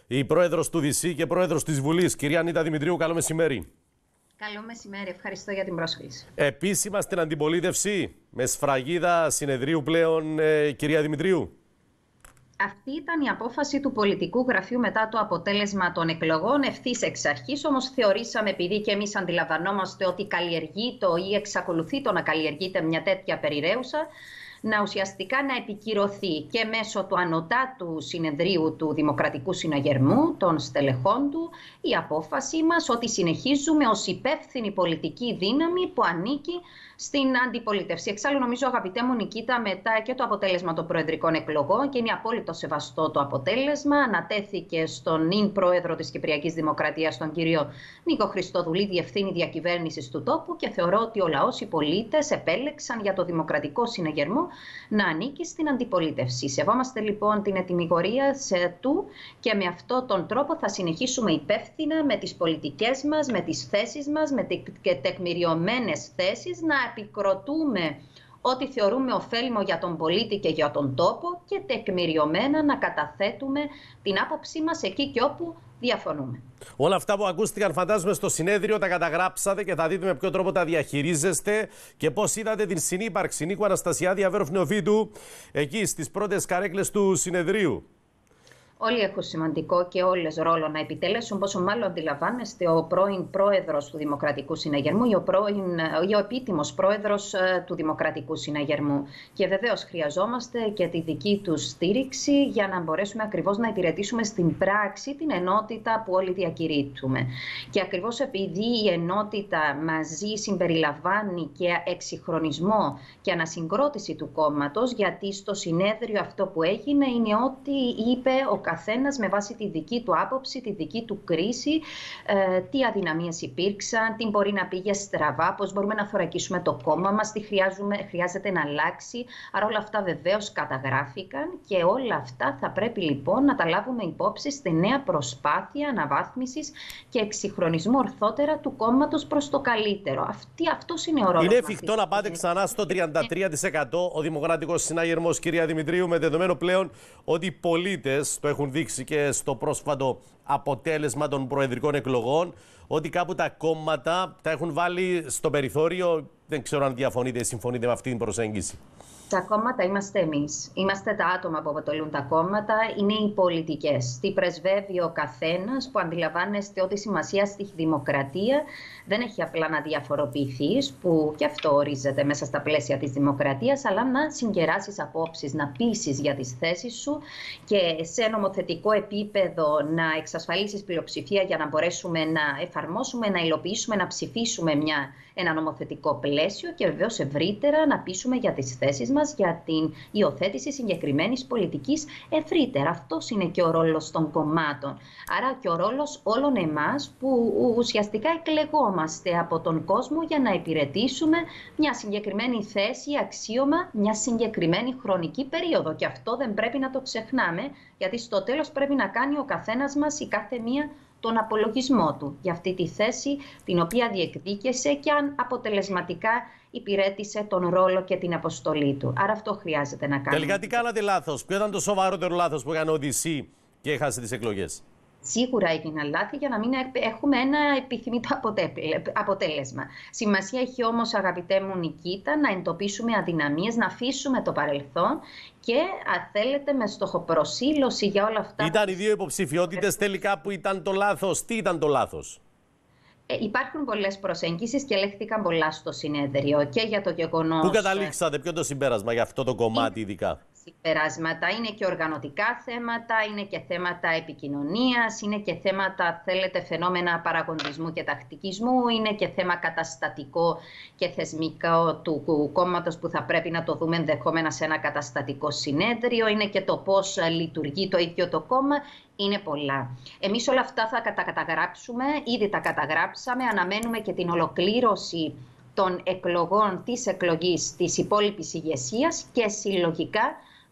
η πρόεδρος του ΔΥΣΥ και πρόεδρος της Βουλής, κυρία Ανίτα Δημητρίου. Καλό μεσημέρι. Καλό μεσημέρι, ευχαριστώ για την πρόσκληση. Επίσημα στην αντιπολίτευση, με σφραγίδα συνεδρίου πλέον, κυρία Δημητρίου. Αυτή ήταν η απόφαση του πολιτικού γραφείου μετά το αποτέλεσμα των εκλογών ευθύς εξ αρχής. Όμως θεωρήσαμε, επειδή και εμείς αντιλαμβανόμαστε ότι καλλιεργείται ή εξακολουθεί το να καλλιεργείται μια τέτοια περιραίουσα, να ουσιαστικά να επικυρωθεί και μέσω του ανωτάτου συνεδρίου του Δημοκρατικού Συναγερμού, των στελεχών του, η απόφαση μας ότι συνεχίζουμε ως υπεύθυνη πολιτική δύναμη που ανήκει στην αντιπολίτευση. Εξάλλου, νομίζω, αγαπητέ μου Νικήτα, μετά και το αποτέλεσμα των προεδρικών εκλογών, και είναι απόλυτο σεβαστό το αποτέλεσμα, ανατέθηκε στον νυν πρόεδρο της Κυπριακής Δημοκρατίας, τον κύριο Νίκο Χριστοδουλίδη, ευθύνη διακυβέρνησης του τόπου, και θεωρώ ότι ο λαός, οι πολίτες επέλεξαν για το Δημοκρατικό Συναγερμό να ανήκει στην αντιπολίτευση. Σεβόμαστε λοιπόν την ετυμηγορία του και με αυτόν τον τρόπο θα συνεχίσουμε υπεύθυνα με τις πολιτικές μας, με τις θέσεις μας, με τεκμηριωμένες θέσεις να επικροτούμε ό,τι θεωρούμε ωφέλιμο για τον πολίτη και για τον τόπο και τεκμηριωμένα να καταθέτουμε την άποψή μας εκεί και όπου διαφωνούμε. Όλα αυτά που ακούστηκαν, φαντάζομαι, στο συνέδριο τα καταγράψατε και θα δείτε με ποιο τρόπο τα διαχειρίζεστε και πώς είδατε την συνύπαρξη Νίκου Αναστασιάδη Αβέροφ Νεοφύτου εκεί στις πρώτες καρέκλες του συνεδρίου. Όλοι έχουν σημαντικό και όλες ρόλο να επιτελέσουν, πόσο μάλλον αντιλαμβάνεστε ο πρώην πρόεδρος του Δημοκρατικού Συναγερμού ή ο επίτιμος πρόεδρος του Δημοκρατικού Συναγερμού. Και βεβαίως χρειαζόμαστε και τη δική τους στήριξη για να μπορέσουμε ακριβώς να υπηρετήσουμε στην πράξη την ενότητα που όλοι διακηρύττουμε. Και ακριβώς επειδή η ενότητα μαζί συμπεριλαμβάνει και εξυγχρονισμό και ανασυγκρότηση του κόμματος, γιατί στο συνέδριο αυτό που έγινε είναι ότι είπε ο καθένας με βάση τη δική του άποψη, τη δική του κρίση, τι αδυναμίες υπήρξαν, τι μπορεί να πήγε στραβά, πώς μπορούμε να θωρακίσουμε το κόμμα μας, τι χρειάζεται να αλλάξει. Άρα όλα αυτά βεβαίως καταγράφηκαν και όλα αυτά θα πρέπει λοιπόν να τα λάβουμε υπόψη στη νέα προσπάθεια αναβάθμισης και εξυγχρονισμού ορθότερα του κόμματος προς το καλύτερο. Αυτός είναι ο ρόλος. Είναι εφικτό να πάτε ξανά στο 33% ο Δημοκρατικός Συναγερμός, κυρία Δημητρίου, με δεδομένο πλέον ότι οι πολίτες το έχουν δείξει και στο πρόσφατο αποτέλεσμα των προεδρικών εκλογών, ότι κάπου τα κόμματα τα έχουν βάλει στο περιθώριο? Δεν ξέρω αν διαφωνείτε ή συμφωνείτε με αυτή την προσέγγιση. Τα κόμματα είμαστε εμείς. Είμαστε τα άτομα που αποτελούν τα κόμματα, είναι οι πολιτικές. Τι πρεσβεύει ο καθένας, που αντιλαμβάνεστε ότι η σημασία στη δημοκρατία δεν έχει απλά να διαφοροποιηθείς, που και αυτό ορίζεται μέσα στα πλαίσια της δημοκρατίας, αλλά να συγκεράσεις απόψεις, να πείσεις για τις θέσεις σου και σε νομοθετικό επίπεδο να εξασφαλίσεις πλειοψηφία για να μπορέσουμε να εφαρμόσουμε, να υλοποιήσουμε, να ψηφίσουμε ένα νομοθετικό πλαίσιο και βεβαίως ευρύτερα να πείσουμε για τις θέσεις μας, για την υιοθέτηση συγκεκριμένης πολιτικής ευρύτερα. Αυτός είναι και ο ρόλος των κομμάτων. Άρα και ο ρόλος όλων εμάς που ουσιαστικά εκλεγόμαστε από τον κόσμο για να υπηρετήσουμε μια συγκεκριμένη θέση, αξίωμα, μια συγκεκριμένη χρονική περίοδο. Και αυτό δεν πρέπει να το ξεχνάμε, γιατί στο τέλος πρέπει να κάνει ο καθένας μας, η κάθε μία, τον απολογισμό του για αυτή τη θέση την οποία διεκδίκησε και αν αποτελεσματικά υπηρέτησε τον ρόλο και την αποστολή του. Άρα αυτό χρειάζεται να κάνουμε. Τελικά τι κάνατε λάθος? Ποιο ήταν το σοβαρότερο λάθος που έκανε ο ΔΥΣΥ και έχασε τις εκλογές? Σίγουρα έγιναν λάθη για να μην έχουμε ένα επιθυμητό αποτέλεσμα. Σημασία έχει όμως, αγαπητέ μου Νικήτα, να εντοπίσουμε αδυναμίες, να αφήσουμε το παρελθόν και, αν θέλετε, με στοχοπροσήλωση για όλα αυτά. Ήταν οι δύο υποψηφιότητες τελικά που ήταν το λάθος? Τι ήταν το λάθος? Υπάρχουν πολλές προσεγγίσεις και λέχθηκαν πολλά στο συνέδριο και για το γεγονός. Πού καταλήξατε, ποιο το συμπέρασμα για αυτό το κομμάτι ειδικά? Συμπεράσματα είναι και οργανωτικά θέματα, είναι και θέματα επικοινωνίας, είναι και θέματα, θέλετε, φαινόμενα παραγοντισμού και τακτικισμού, είναι και θέμα καταστατικό και θεσμικό του κόμματος που θα πρέπει να το δούμε ενδεχόμενα σε ένα καταστατικό συνέδριο, είναι και το πώς λειτουργεί το ίδιο το κόμμα. Είναι πολλά. Εμείς όλα αυτά θα τα καταγράψουμε, ήδη τα καταγράψαμε, αναμένουμε και την ολοκλήρωση των εκλογών, της εκλογής της υπόλοιπης ηγεσίας και συλλογικά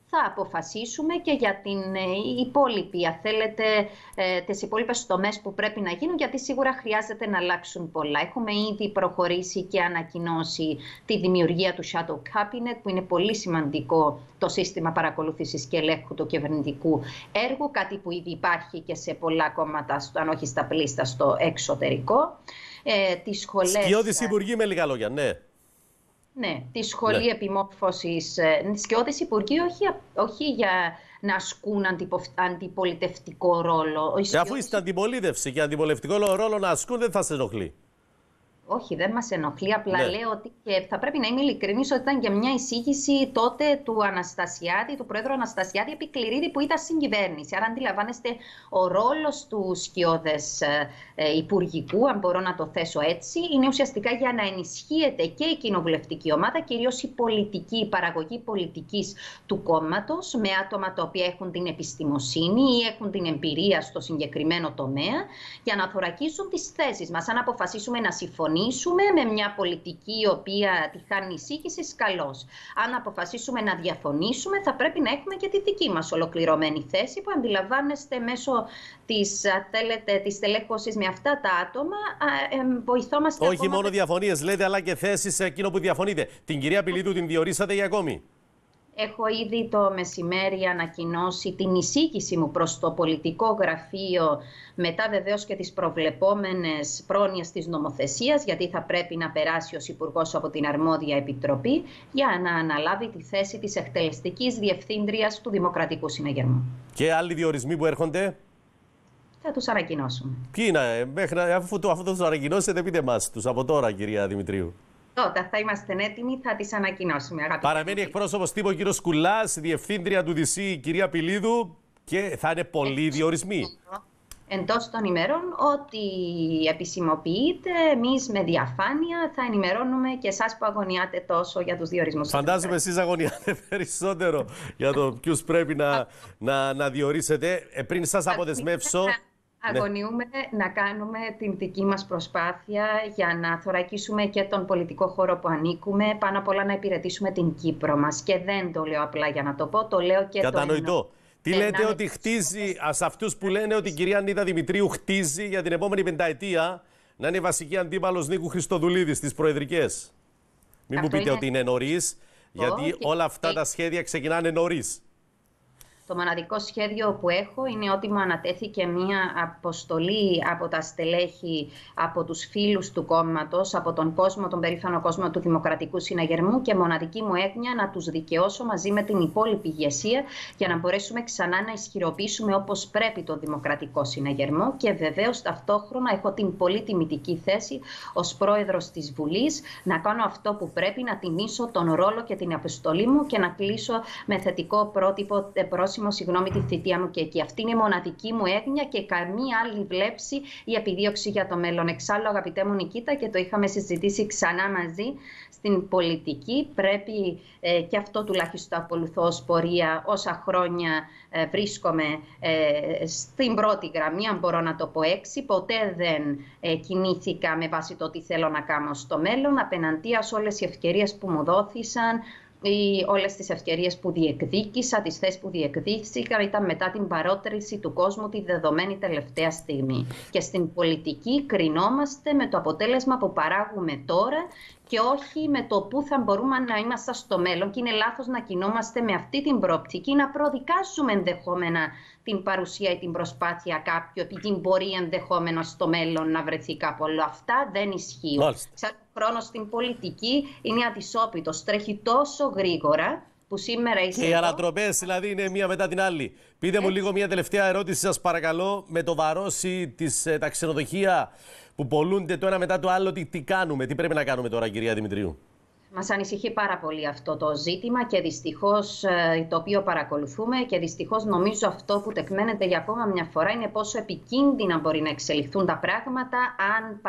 θα αποφασίσουμε και για την υπόλοιπη, αν θέλετε, τις υπόλοιπες τομές που πρέπει να γίνουν, γιατί σίγουρα χρειάζεται να αλλάξουν πολλά. Έχουμε ήδη προχωρήσει και ανακοινώσει τη δημιουργία του Shadow Cabinet, που είναι πολύ σημαντικό το σύστημα παρακολούθησης και ελέγχου του κυβερνητικού έργου, κάτι που ήδη υπάρχει και σε πολλά κόμματα, αν όχι στα πλήστα, στο εξωτερικό. Σκιώδης υπουργοί, με λίγα λόγια, ναι. Ναι, τη σχολή επιμόρφωσης, σκιώδες υπουργοί, όχι για να ασκούν αντιπολιτευτικό ρόλο. Αφού είστε αντιπολίτευση και αντιπολιτευτικό ρόλο να ασκούν, δεν θα σε ενοχλεί. Όχι, δεν μας ενοχλεί. Απλά λέω ότι και θα πρέπει να είμαι ειλικρινής ότι ήταν και μια εισήγηση τότε του Αναστασιάδη, του Πρόεδρου Αναστασιάδη επί Κληρίδη, που ήταν στην κυβέρνηση. Άρα, αντιλαμβάνεστε, ο ρόλος του σκιώδες υπουργικού, αν μπορώ να το θέσω έτσι, είναι ουσιαστικά για να ενισχύεται και η κοινοβουλευτική ομάδα, κυρίως η πολιτική, η παραγωγή πολιτικής του κόμματος, με άτομα τα οποία έχουν την επιστημοσύνη ή έχουν την εμπειρία στο συγκεκριμένο τομέα, για να θωρακίσουν τις θέσεις μας. Αν αποφασίσουμε να συμφωνήσουμε με μια πολιτική η οποία τη χάνει εισήγησης, καλώς. Αν αποφασίσουμε να διαφωνήσουμε, θα πρέπει να έχουμε και τη δική μας ολοκληρωμένη θέση, που αντιλαμβάνεστε μέσω της τελέχωσης με αυτά τα άτομα βοηθόμαστε. Όχι μόνο διαφωνίες λέτε, αλλά και θέσεις σε εκείνο που διαφωνείτε. Την κυρία Πηλίδου την διορίσατε για ακόμη? Έχω ήδη το μεσημέρι ανακοινώσει την εισήγηση μου προς το πολιτικό γραφείο, μετά βεβαίως και τις προβλεπόμενες πρόνοιες της νομοθεσίας, γιατί θα πρέπει να περάσει ως Υπουργός από την αρμόδια επιτροπή, για να αναλάβει τη θέση της εκτελεστικής διευθύντριας του Δημοκρατικού Συναγερμού. Και άλλοι διορισμοί που έρχονται? Θα τους ανακοινώσουμε. Ποιοι είναι, αφού τους ανακοινώσετε, πείτε μας τους από τώρα, κυρία Δημητρίου. Όταν θα είμαστε έτοιμοι, θα τις ανακοινώσουμε. Παραμένει εκπρόσωπος τύπου ο κύριος Σκουλάς, διευθύντρια του DC η κυρία Πηλίδου, και θα είναι πολλοί διορισμοί. Εντός των ημερών, ό,τι επισημοποιείται, εμείς με διαφάνεια θα ενημερώνουμε και εσάς που αγωνιάτε τόσο για τους διορισμούς. Φαντάζομαι εσείς αγωνιάτε περισσότερο για το ποιους πρέπει να διορίσετε. Πριν σας αποδεσμεύσω... Αγωνιούμε να κάνουμε την δική μας προσπάθεια για να θωρακίσουμε και τον πολιτικό χώρο που ανήκουμε, πάνω απ' όλα να υπηρετήσουμε την Κύπρο μας. Και δεν το λέω απλά για να το πω, το λέω και κατανοητό. Τι λέτε ότι χτίζει, σε αυτούς που λένε ότι η κυρία Ανίτα Δημητρίου χτίζει για την επόμενη πενταετία να είναι η βασική αντίπαλος Νίκου Χριστοδουλίδη στις προεδρικές? Μην μου πείτε ότι είναι νωρίς, γιατί όλα αυτά τα σχέδια ξεκινάνε νωρίς. Το μοναδικό σχέδιο που έχω είναι ότι μου ανατέθηκε μία αποστολή από τα στελέχη, από τους φίλους του κόμματος, από τον κόσμο, τον περήφανο κόσμο του Δημοκρατικού Συναγερμού, και μοναδική μου έγνοια να τους δικαιώσω μαζί με την υπόλοιπη ηγεσία, για να μπορέσουμε ξανά να ισχυροποιήσουμε όπως πρέπει το Δημοκρατικό Συναγερμό. Και βεβαίως ταυτόχρονα έχω την πολύ τιμητική θέση ως πρόεδρος της Βουλής να κάνω αυτό που πρέπει, να τιμήσω τον ρόλο και την αποστολή μου και να κλείσω με θετικό πρότυπο τη θητεία μου και εκεί. Αυτή είναι η μοναδική μου έγνοια και καμία άλλη βλέψη ή επιδίωξη για το μέλλον. Εξάλλου, αγαπητέ μου Νικήτα, και το είχαμε συζητήσει ξανά μαζί, στην πολιτική πρέπει και αυτό τουλάχιστον ακολουθώ ως πορεία. Όσα χρόνια βρίσκομαι στην πρώτη γραμμή, αν μπορώ να το πω έτσι, ποτέ δεν κινήθηκα με βάση το τι θέλω να κάνω στο μέλλον, απέναντίας όλες οι ευκαιρίες που μου δόθησαν, ή όλες τις ευκαιρίες που διεκδίκησα, τις θέσεις που διεκδίκησα, ήταν μετά την παρότριση του κόσμου τη δεδομένη τελευταία στιγμή. Και στην πολιτική κρινόμαστε με το αποτέλεσμα που παράγουμε τώρα και όχι με το πού θα μπορούμε να είμαστε στο μέλλον. Και είναι λάθος να κινούμαστε με αυτή την προοπτική, να προδικάσουμε ενδεχόμενα την παρουσία ή την προσπάθεια κάποιου, επειδή μπορεί ενδεχόμενα στο μέλλον να βρεθεί κάπου. Όλα αυτά δεν ισχύουν. Χρόνος στην πολιτική είναι αδυσόπιτος, τρέχει τόσο γρήγορα που σήμερα είσαι. Και οι ανατροπές δηλαδή είναι μία μετά την άλλη. Πείτε μου λίγο μία τελευταία ερώτηση, σας παρακαλώ. Με το βαρόσι τα ξενοδοχεία που πολλούνται το ένα μετά το άλλο, τι κάνουμε, τι πρέπει να κάνουμε τώρα, κυρία Δημητρίου? Μας ανησυχεί πάρα πολύ αυτό το ζήτημα και δυστυχώς το οποίο παρακολουθούμε, και δυστυχώς νομίζω αυτό που τεκμένεται για ακόμα μια φορά είναι πόσο επικίνδυνα μπορεί να εξελιχθούν τα πράγματα αν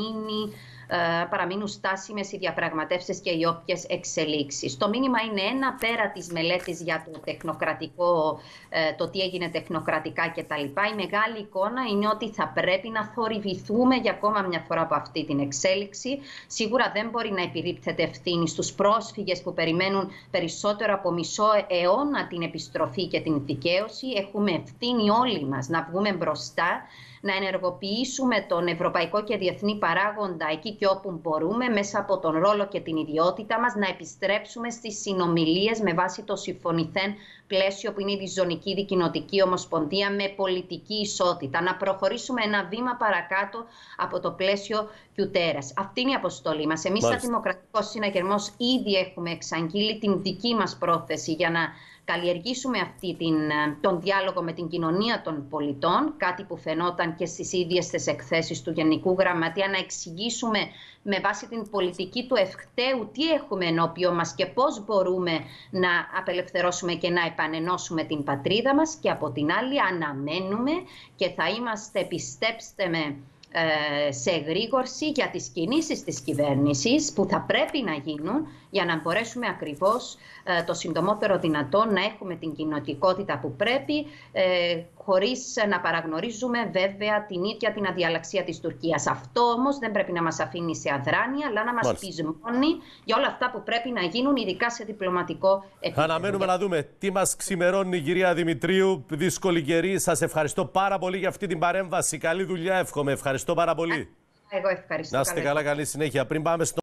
παραμείνουν στάσιμες οι διαπραγματεύσεις και οι όποιες εξελίξεις. Το μήνυμα είναι ένα, πέρα της μελέτης για το τεχνοκρατικό, το τι έγινε τεχνοκρατικά κτλ. Η μεγάλη εικόνα είναι ότι θα πρέπει να θορυβηθούμε για ακόμα μια φορά από αυτή την εξέλιξη. Σίγουρα δεν μπορεί να επιρρύπτεται ευθύνη ευθύνη στους πρόσφυγες που περιμένουν περισσότερο από μισό αιώνα την επιστροφή και την δικαίωση. Έχουμε ευθύνη όλοι μας να βγούμε μπροστά, να ενεργοποιήσουμε τον ευρωπαϊκό και διεθνή παράγοντα εκεί και όπου μπορούμε, μέσα από τον ρόλο και την ιδιότητα μας, να επιστρέψουμε στις συνομιλίες με βάση το συμφωνηθέν πλαίσιο που είναι η Διζωνική Δικοινοτική Ομοσπονδία με πολιτική ισότητα. Να προχωρήσουμε ένα βήμα παρακάτω από το πλαίσιο Κιουτέρας. Αυτή είναι η αποστολή μας. Εμείς, σαν Δημοκρατικός Συναγερμός, ήδη έχουμε εξαγγείλει την δική μας πρόθεση για να καλλιεργήσουμε τον διάλογο με την κοινωνία των πολιτών, κάτι που φαινόταν και στις ίδιες τις εκθέσεις του Γενικού Γραμματεία, να εξηγήσουμε με βάση την πολιτική του ευκταίου τι έχουμε ενώπιον μας και πώς μπορούμε να απελευθερώσουμε και να επανενώσουμε την πατρίδα μας, και από την άλλη αναμένουμε και θα είμαστε, πιστέψτε με, σε εγρήγορση για τις κινήσεις της κυβέρνησης που θα πρέπει να γίνουν για να μπορέσουμε ακριβώς το συντομότερο δυνατόν να έχουμε την κοινοτικότητα που πρέπει, χωρίς να παραγνωρίζουμε βέβαια την ίδια την αδιαλαξία της Τουρκίας. Αυτό όμως δεν πρέπει να μας αφήνει σε αδράνεια, αλλά να μας πεισμώνει για όλα αυτά που πρέπει να γίνουν, ειδικά σε διπλωματικό επίπεδο. Αναμένουμε να δούμε τι μας ξημερώνει η κυρία Δημητρίου. Δύσκολη καιρή. Σας ευχαριστώ πάρα πολύ για αυτή την παρέμβαση. Καλή δουλειά, εύχομαι. Ευχαριστώ πάρα πολύ. Εγώ ευχαριστώ. Να είστε καλά, καλή συνέχεια. Πριν πάμε στο